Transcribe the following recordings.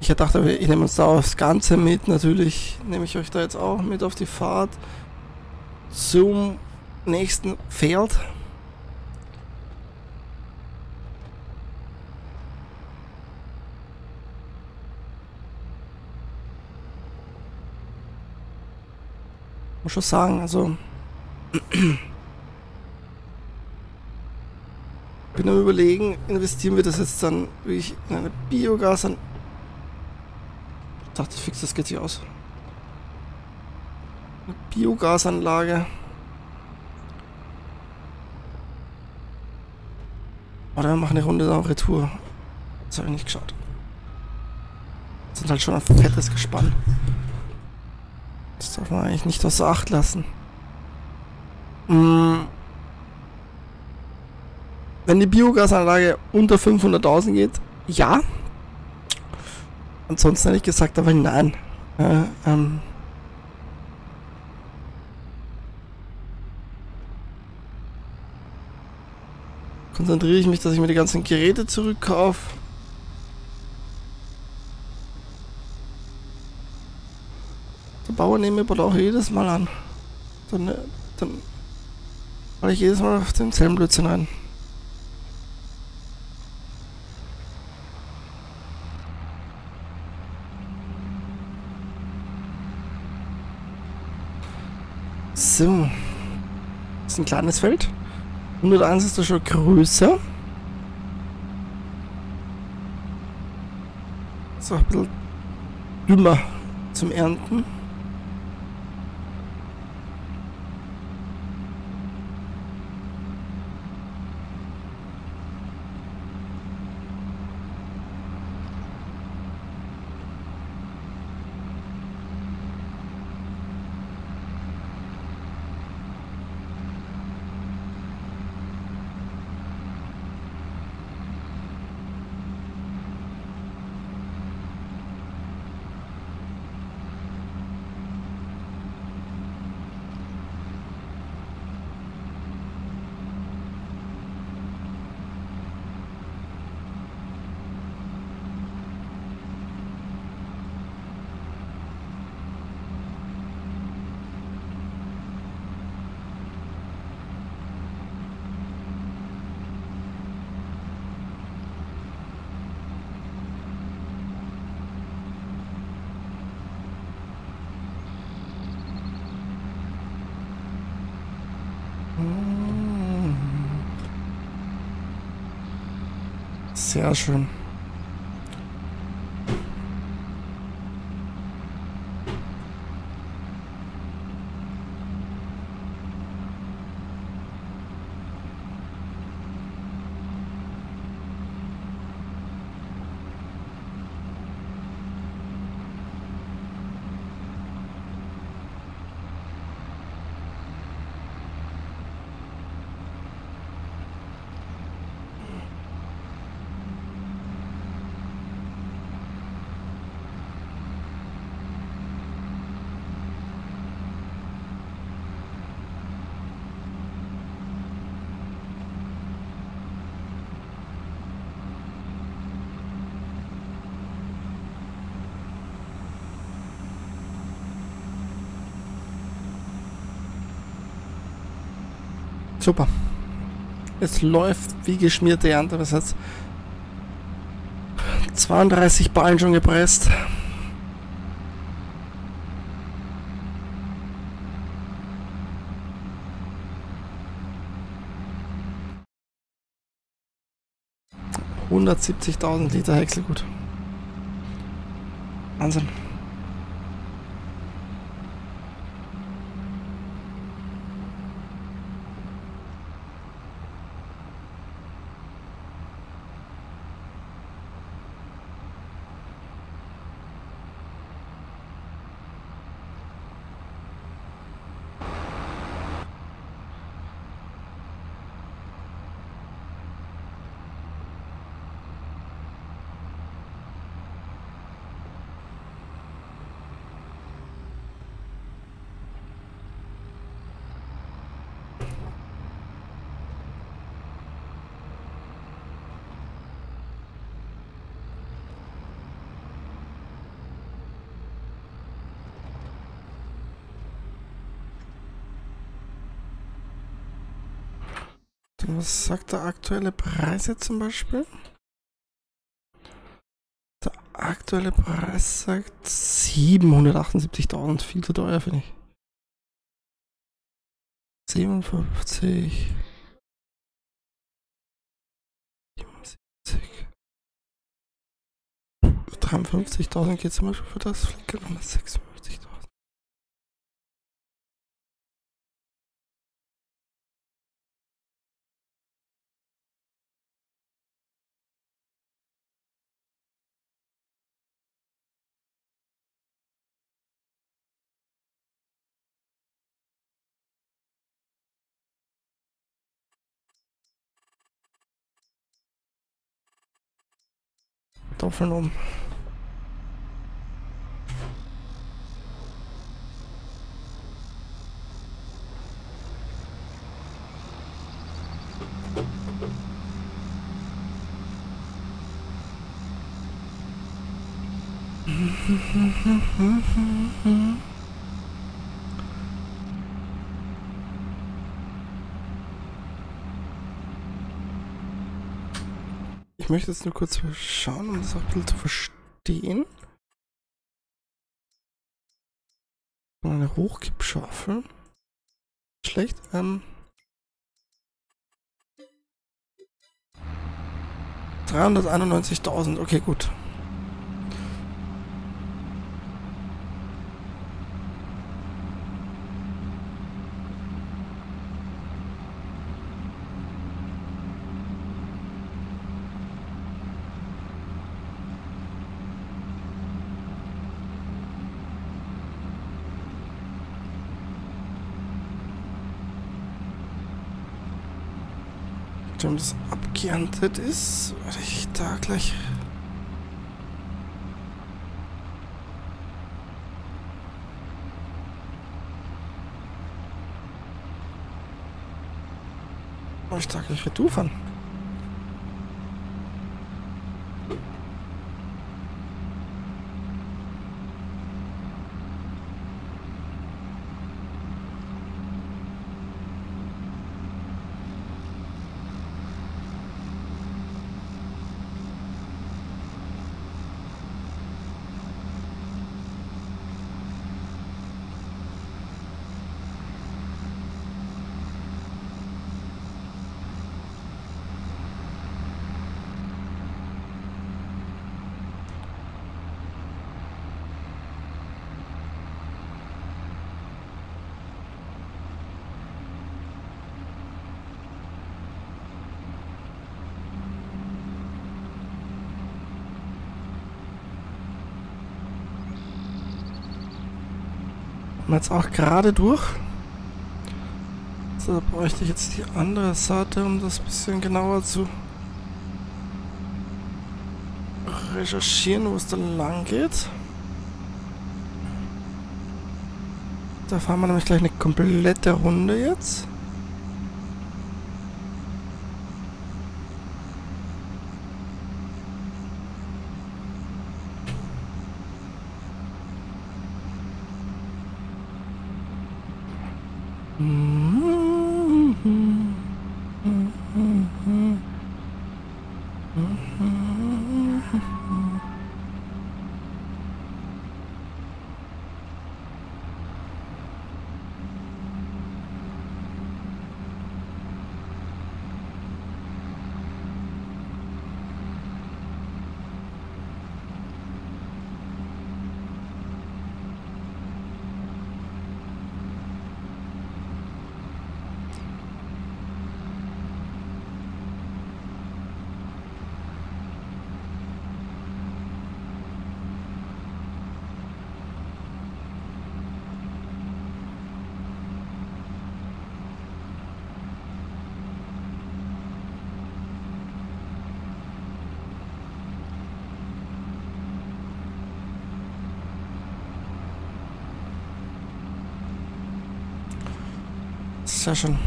Ich dachte, ich nehme uns da aufs Ganze mit. Natürlich nehme ich euch da jetzt auch mit auf die Fahrt zum nächsten Pferd. Muss schon sagen, also bin am Überlegen, investieren wir das jetzt dann wirklich in eine Biogasanlage. Ich dachte, fix, das geht sich aus. Eine Biogasanlage. Oder wir machen eine Runde da Retour. Das habe ich nicht geschaut. Das sind halt schon ein fettes Gespann. Das darf man eigentlich nicht außer Acht lassen. Wenn die Biogasanlage unter 500.000 geht, ja. Ansonsten hätte ich gesagt, aber nein. Konzentriere ich mich, dass ich mir die ganzen Geräte zurückkaufe. Der Bauer nehme ich aber auch jedes Mal an. Dann falle ich jedes Mal auf denselben Blödsinn rein. So. Das ist ein kleines Feld. 101 ist da schon größer. So, ein bisschen dümmer zum Ernten. Sehr schön. Super. Es läuft wie geschmierte Ernte. Das heißt 32 Ballen schon gepresst. ...170.000 Liter Häckselgut. Wahnsinn. Was sagt der aktuelle Preis jetzt zum Beispiel? Der aktuelle Preis sagt 778.000. Viel zu teuer, finde ich. 57. 77. 53.000 geht zum Beispiel für das Flickern und 56.000. Kartoffeln um. Ich möchte jetzt nur kurz schauen, um das auch ein bisschen zu verstehen. Eine Hochkippschaufel. Schlecht. 391.000. Okay, gut. Wenn das abgeerntet ist, werde ich da gleich Retour fahren. Jetzt auch gerade durch. So, da bräuchte ich jetzt die andere Seite, um das ein bisschen genauer zu recherchieren, wo es da lang geht. Da fahren wir nämlich gleich eine komplette Runde jetzt. Sehr schön.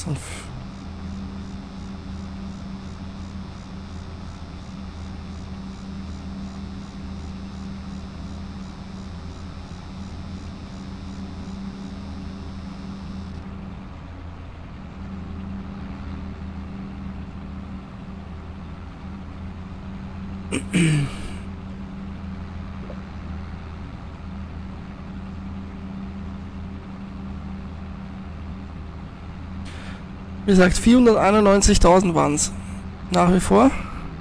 So ein Wie gesagt, 491.000 waren es. Nach wie vor.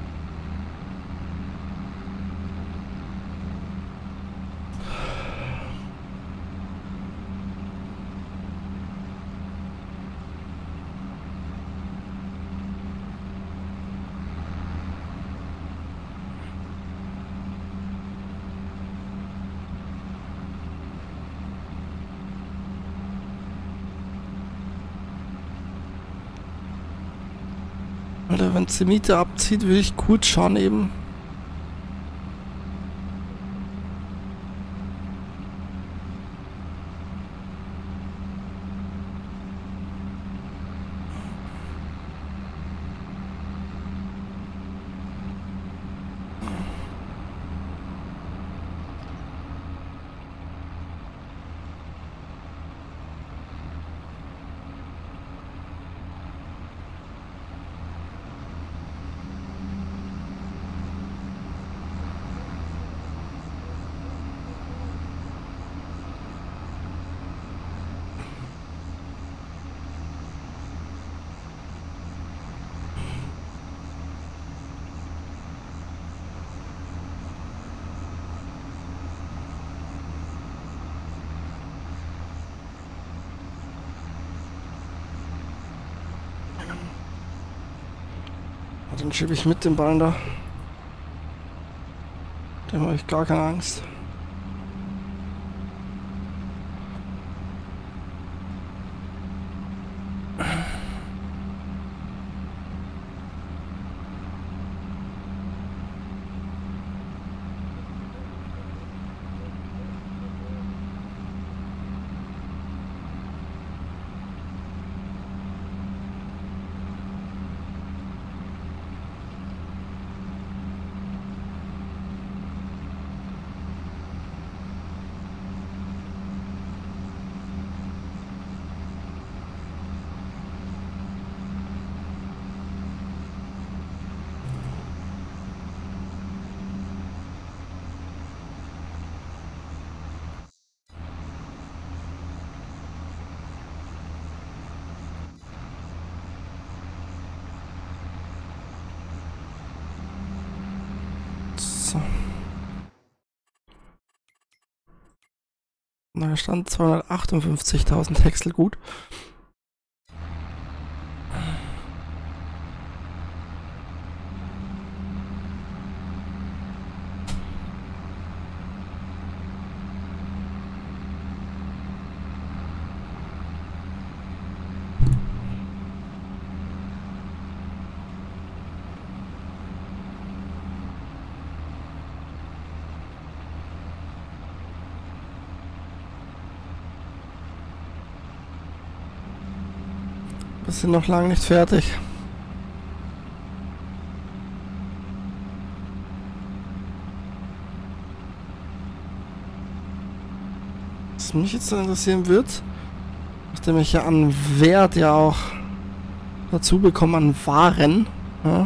Oder wenn es die Miete abzieht, würde ich kurz schauen eben. Dann schiebe ich mit den Ballen da. Da habe ich gar keine Angst. So. Na, stand 258.000 Häcksel gut. Wir sind noch lange nicht fertig. Was mich jetzt interessieren wird, nachdem ich ja an Wert ja auch dazu bekomme an Waren, ja,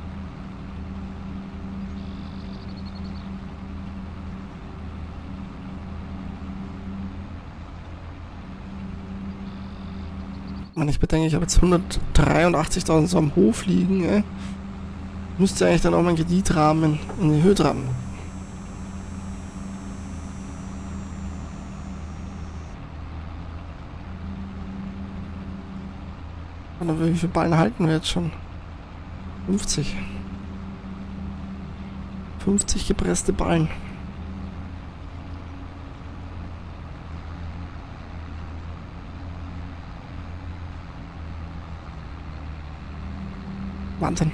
wenn ich bedenke, ich habe jetzt 183.000 so am Hof liegen, ey, müsste eigentlich dann auch mein Kreditrahmen in die Höhe dran. Und wie viele Ballen halten wir jetzt schon? 50. 50 gepresste Ballen. Wahnsinn.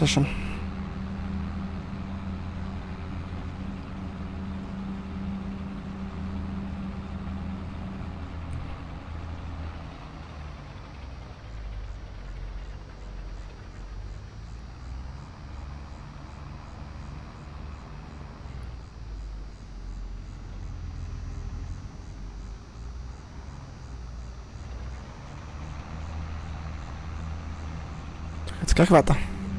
Sehr schön. Jetzt gleich weiter.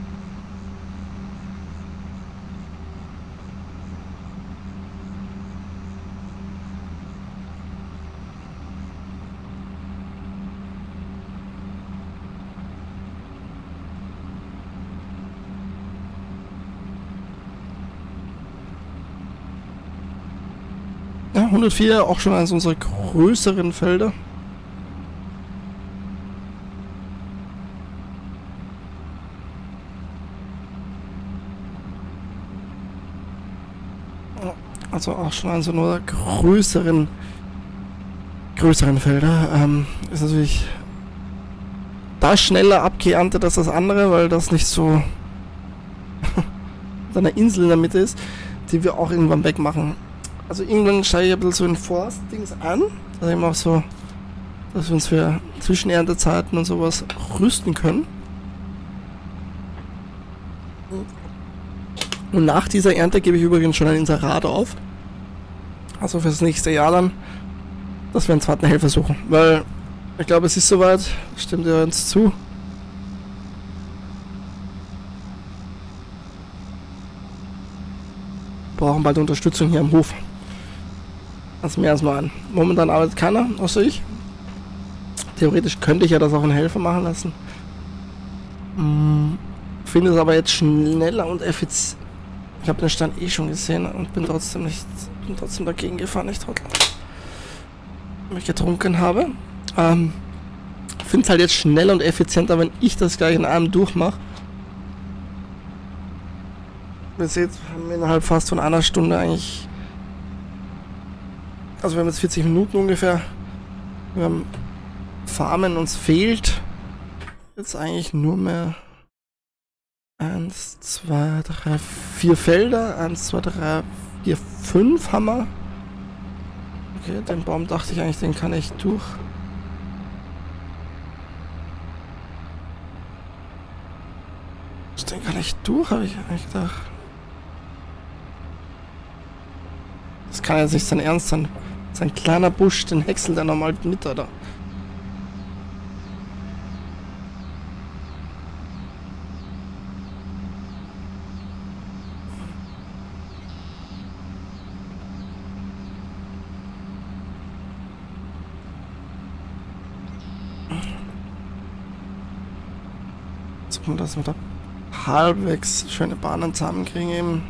Ja, 104, auch schon eines unserer größeren Felder. Also auch schon eines unserer größeren Felder. Ist natürlich da schneller abgeerntet als das andere, weil das nicht so eine Insel in der Mitte ist, die wir auch irgendwann wegmachen. Also irgendwann steige ich ein bisschen so in Forst-Dings an, dass eben auch so, dass wir uns für Zwischenerntezeiten und sowas rüsten können. Und nach dieser Ernte gebe ich übrigens schon ein Inserat auf. Also fürs nächste Jahr dann, dass wir einen zweiten Helfer suchen. Weil ich glaube, es ist soweit, stimmt ihr uns zu. Wir brauchen bald Unterstützung hier am Hof. Also mehr als nur einen. Momentan arbeitet keiner, außer ich. Theoretisch könnte ich ja das auch einen Helfer machen lassen. Finde es aber jetzt schneller und effizient. Ich habe den Stand eh schon gesehen und bin trotzdem dagegen gefahren, nicht trotzdem. Weil ich getrunken habe. Finde es halt jetzt schneller und effizienter, wenn ich das gleich in einem durchmache. Ihr seht, haben wir innerhalb fast von einer Stunde eigentlich. Also wir haben jetzt 40 Minuten ungefähr. Wir haben Farmen, uns fehlt jetzt eigentlich nur mehr 1, 2, 3, 4 Felder. 1, 2, 3, 4, 5 haben wir. Okay, den Baum dachte ich eigentlich, den kann ich durch. Den kann ich durch, habe ich eigentlich gedacht. Das kann jetzt nicht sein Ernst sein. Sein kleiner Busch, den häckselt er nochmal mit, oder? Jetzt gucken wir, dass wir da halbwegs schöne Bahnen zusammenkriegen eben.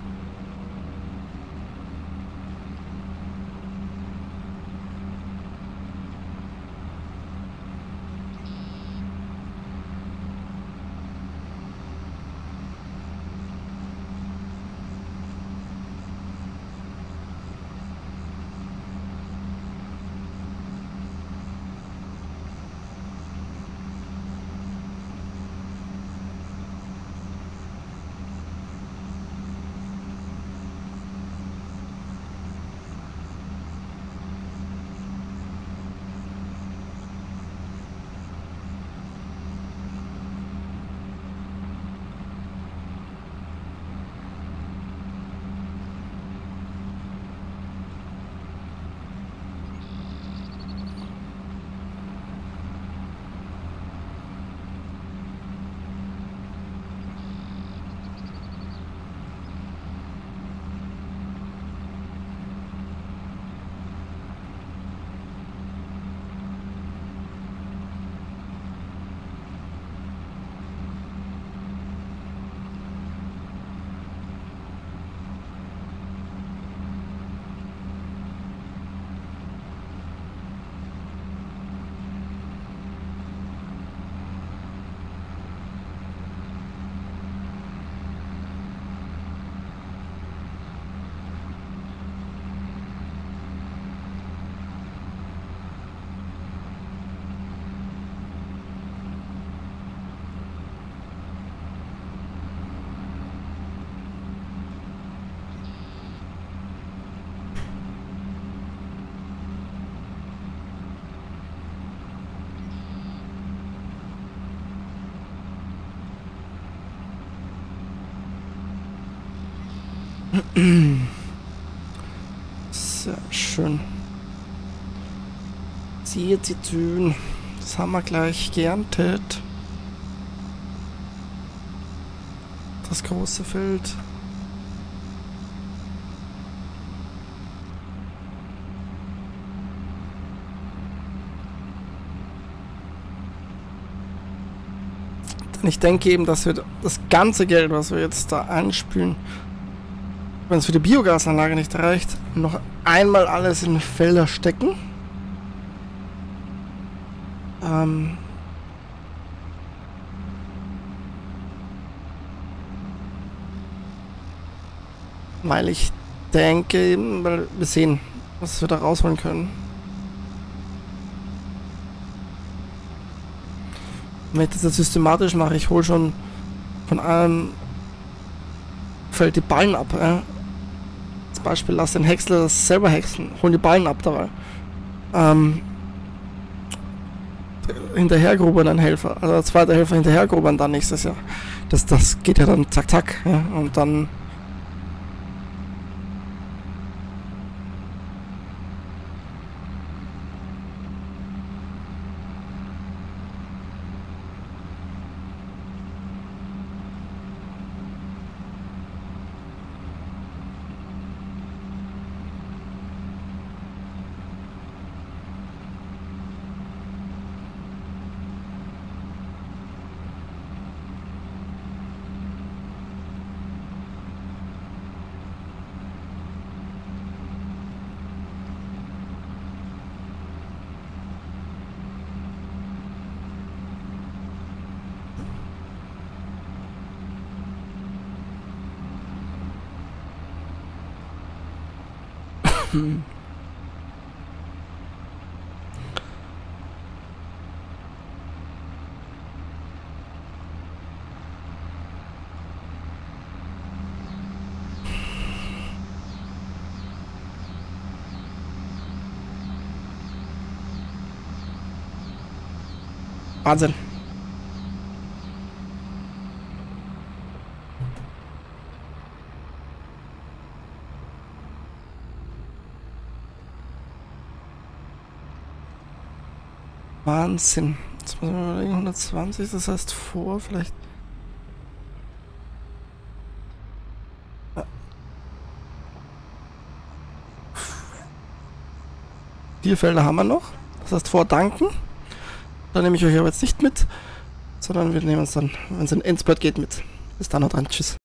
Sehr schön. Siehe Zitron. Das haben wir gleich geerntet. Das große Feld. Denn ich denke eben, dass wir das ganze Geld, was wir jetzt da einspülen, wenn es für die Biogasanlage nicht reicht, noch einmal alles in Felder stecken. Weil ich denke eben, weil wir sehen, was wir da rausholen können. Wenn ich das jetzt systematisch mache, ich hole schon von einem Feld die Ballen ab. Zum Beispiel lass den Häcksler das selber häckseln, holen die Ballen ab dabei. Hinterhergrubern ein Helfer, also der zweite Helfer hinterhergrubern dann nächstes Jahr. Das geht ja dann zack zack, ja, und dann Wahnsinn. Wahnsinn. Jetzt muss man überlegen, 120, das heißt vor, vielleicht. Ja. 4 Felder haben wir noch. Das heißt vor danken. Da nehme ich euch aber jetzt nicht mit, sondern wir nehmen uns dann, wenn es in Endspurt geht, mit. Bis dann, haut rein. Tschüss.